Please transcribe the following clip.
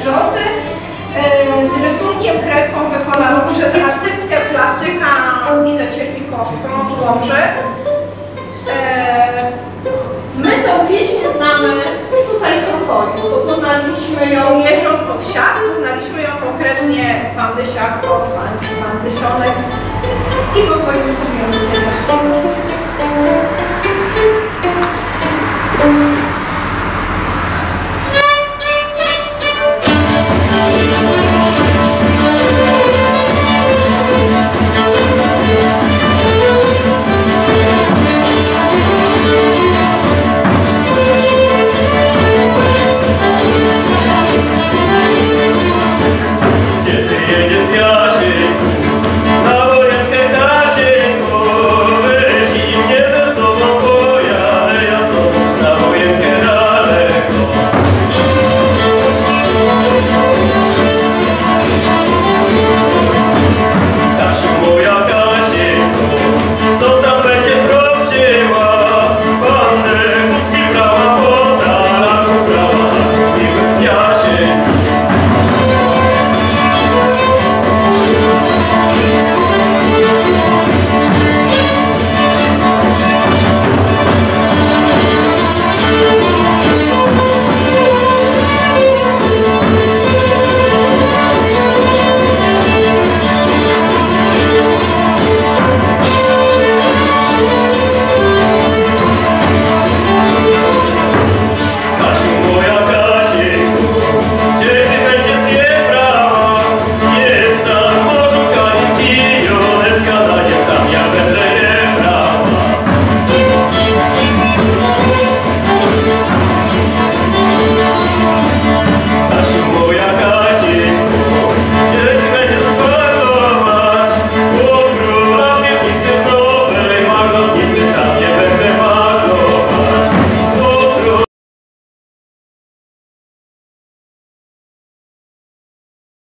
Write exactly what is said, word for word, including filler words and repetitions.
Wrzosy z rysunkiem kredką wykonaną przez artystkę plastyka Lizę Cierpikowską z Łomży. My tą pieśń znamy tutaj z okolic, bo poznaliśmy ją jeżdżąc po wsiach, poznaliśmy ją konkretnie w Bandysiach od Bandysionek i pozwolimy sobie ją zaśpiewać.